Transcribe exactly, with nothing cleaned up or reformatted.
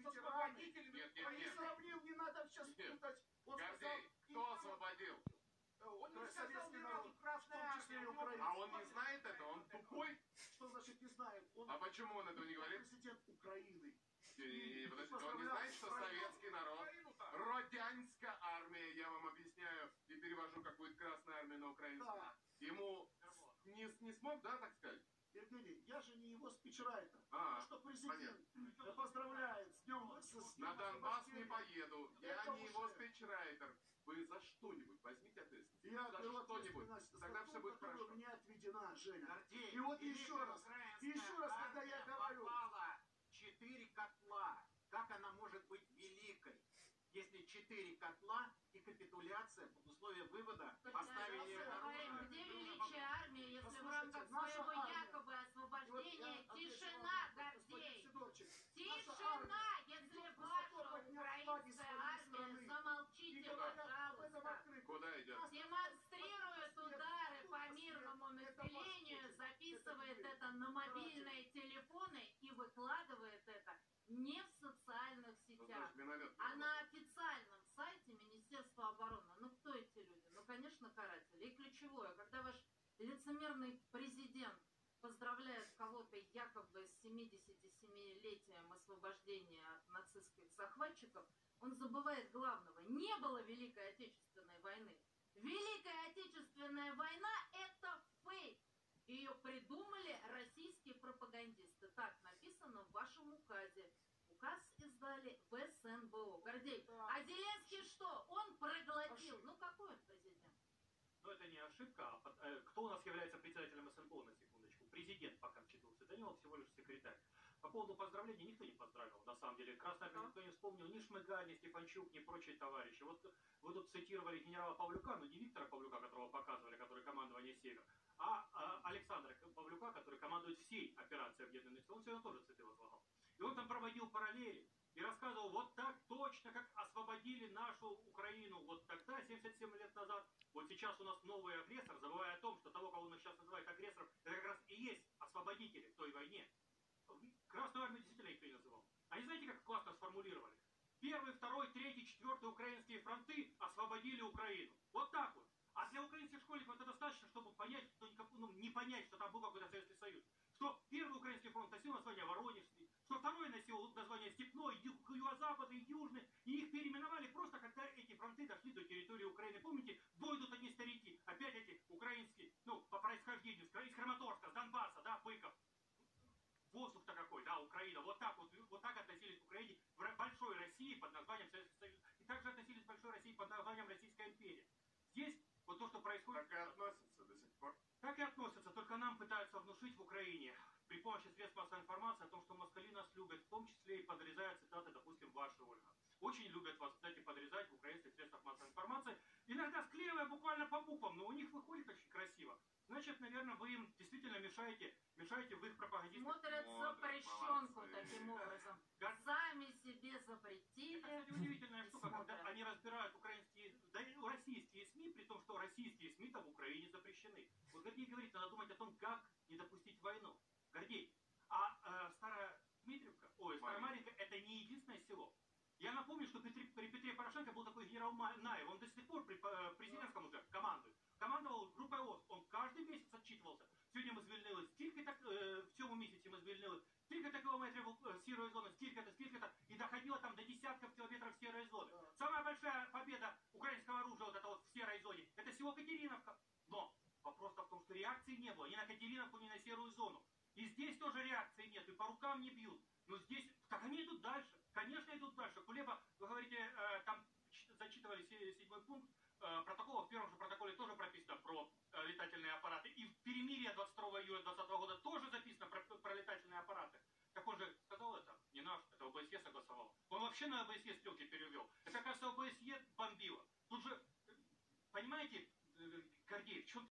ветераны. Нет, нет, Он не нет. сравнил, не надо сейчас Нет. путать. Он Гордей, сказал, кто освободил? он не сказал советский ни народ, разу в Красная том числе и Армия. Украина. А он не знает это? Он тупой? Что значит не знает? Он А почему он этого не говорит? президент Украины. И, подождите, он не знает, что советский народ, Родянская армия, я вам объясняю и перевожу, как будет Красная армия на украинский. Да. Ему не, не смог, да, так сказать? Евгений, я же не его спичрайтер. А, Ну, что президент поздравляет с днем, с, с На днем Донбасс не освобождения. поеду. Я Это не его уже. спичрайтер. Вы за что-нибудь возьмите ответственность. Я за беру что-нибудь. ответственность за Тогда все ту, будет которая хорошо. мне отведена, Женя. Гордей, И вот Великая еще раз, Украинская еще раз, когда я армия говорю, попала в четыре котла. Как она может быть великой, если четыре котла и капитуляция под условием вывода поставили Говорим, оружие? где величие армии, если в Послушайте, рамках наша своего армия. якобы И вот освобождения я отвечу тишина, вам, господин Гордей? Сидорчик. Наша Тишина, армия если идет ваша высоко подняв флаги украинская своей армия, страны. И замолчите, говорят об этом пожалуйста. открыто. Куда идет? Демонстрирует удары по мирному населению, записывает это на мобильные телефоны и выкладывает это не в социальных сетях, а на официальном сайте Министерства обороны. Ну кто эти люди? Ну, конечно, каратели. И ключевое, когда ваш лицемерный президент поздравляет кого-то якобы с семидесятисемилетием освобождения от нацистских захватчиков, он забывает главного. Не было Великой Отечественной войны. Великая Отечественная война – это фейк. Ее придумали российские пропагандисты. Так написано в вашем указе. Указ издали в эс эн бэ о. Гордей, а Зеленский что? Он проглотил. Ну какой он президент? Но это не ошибка. А под- э, кто у нас является председателем эс эн бэ о, на секундочку? Президент по Конституции. Данилов всего лишь секретарь. По поводу поздравлений никто не поздравил, на самом деле. Красная армия никто не вспомнил, ни Шмыгаль, ни Стефанчук, ни прочие товарищи. Вот вы тут цитировали генерала Павлюка, ну не Виктора Павлюка, которого показывали, который командование «Север», а, а Александра Павлюка, который командует всей операцией объединенных сил. Он сегодня тоже цветы возлагал. И он там проводил параллели и рассказывал, вот так точно, как освободили нашу Украину вот тогда, семьдесят семь лет назад. Вот сейчас у нас новый агрессор, забывая о том, что того, кого он сейчас называет агрессором, это как раз и есть освободители в той войне. Красную армию действительно никто не называл. Они знаете, как классно сформулировали? Первый, второй, третий, четвертый украинские фронты освободили Украину. Вот так вот. А для украинских школьников это достаточно, чтобы понять, что ну, не понять, что там был какой-то Советский Союз. Что первый украинский фронт носил название Воронежский, что второй носил название Степной, Юго-Западный, Южный, и их переименовали просто, когда эти фронты дошли до территории Украины. Помните, бой идут одни старики, опять эти украинские, ну, по происхождению, из Краматорска, с Донбасса, да, Быков. Воздух-то какой, да, Украина. Вот так вот, вот так относились к Украине в большой России под названием Советский Союз. И также относились к большой России под названием Российская империя. Здесь вот то, что происходит... Так и относятся до сих пор. Так и относятся, только нам пытаются внушить в Украине при помощи средств массовой информации о том, что москали нас любят, в том числе и подрезая цитаты, допустим, ваши, Ольга. Очень любят вас, кстати, подрезать в украинских средствах массовой информации. Иногда склеивая буквально по буквам, но у них выходит очень красиво. Значит, наверное, вы им действительно мешаете, мешаете в их пропагандистских... Смотрят запрещенку таким образом. Сами себе запретили. Это, кстати, удивительная штука, когда они разбирают украинские, да и российские СМИ, при том, что российские СМИ-то в Украине запрещены. Вот Гордей говорит, надо думать о том, как не допустить войну. Гордей, а э, Старая Дмитриевка, ой, Старая Марьинка, это не единственное село. Я напомню, что при, при Петре Порошенко был такой генерал Наев, он до сих пор при э, президентском уже командует. Командував групою ООС, он каждый месяц отчитывался. Сьогодні ми звільнили стільки так, э, в цьому місяці ми звільнили стільки-то кілометрів э, сірої зони, стільки-то, стільки-то, и доходило там до десятков километров серой зоны. Самая большая победа украинского оружия вот это вот в серой зоне, это всего Катериновка. Но вопрос в том, что реакции не было ни на Катериновку, ни на серую зону. И здесь тоже реакции нет, и по рукам не бьют. Но здесь, так они идут дальше, конечно идут дальше. Кулеба, вы говорите, э, там зачитывали седьмой пункт, протокола, в первом же протоколе тоже прописано про э, летательные аппараты. И в перемирии двадцать второго июля двадцатого года тоже записано про, про летательные аппараты. Так он же сказал это, не наш, это о бэ эс е согласовал. Он вообще на о бэ эс е стрелки перевел. Это, кажется, о бэ эс е бомбило. Тут же, понимаете, Гордей, в чем